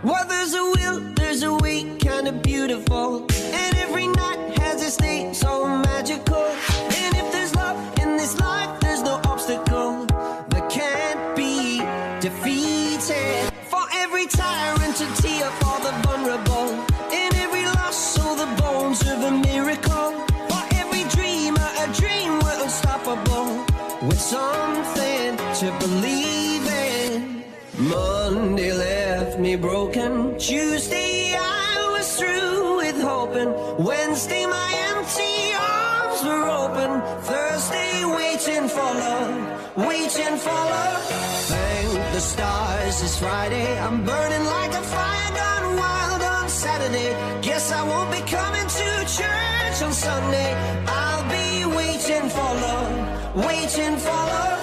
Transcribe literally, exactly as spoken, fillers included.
Well, there's a will, there's a way, kinda beautiful, and every night has its day, so magical. And if there's love in this life, there's no obstacle that can't be defeated. For every tyrant to tear for the vulnerable, in every loss, so the bones of a miracle. For every dreamer, a dream we're unstoppable, with something to believe in. Monday left me broken. Tuesday I was through with hoping. Wednesday my empty arms were open. Thursday waiting for love, waiting for love. Thank the stars it's Friday. I'm burning like a fire gone wild on Saturday. Guess I won't be coming to church on Sunday. I'll be waiting for love, waiting for love.